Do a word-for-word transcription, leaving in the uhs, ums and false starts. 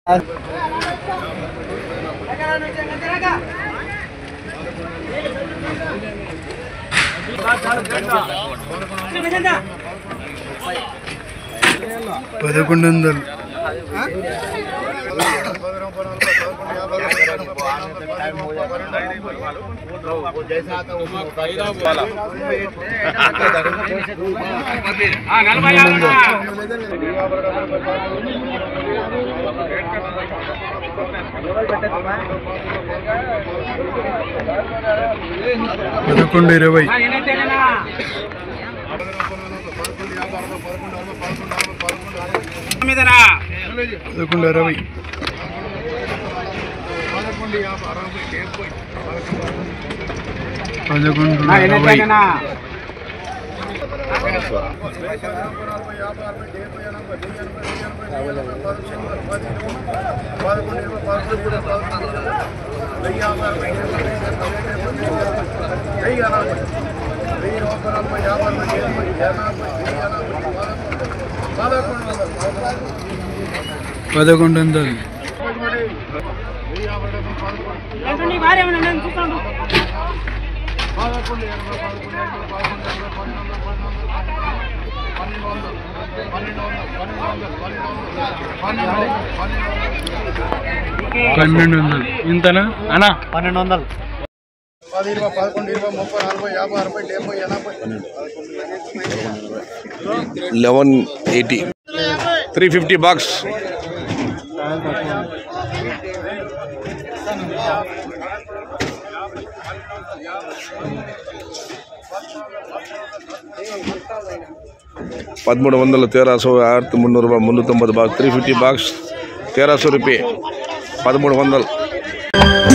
పదకొండు వందలు పదకొండు ఇరవై పదకొండు అరవై పదకొండు అరవై పదకొండు వందలు పన్నెండు వందలు ఇంతనా అన్నా పన్నెండు వందలు పది ఇరవై పదకొండు ఇరవై ముప్పై నలభై యాభై అరవై డెబ్బై ఎనభై eleven eighty three fifty box పదమూడు వందల तेरह सौ आठ मुन्नूर मुन्नूर बाक्स थ्री फिफ्टी बाक्स तेरह सौ रुपये पदमूड वंदल।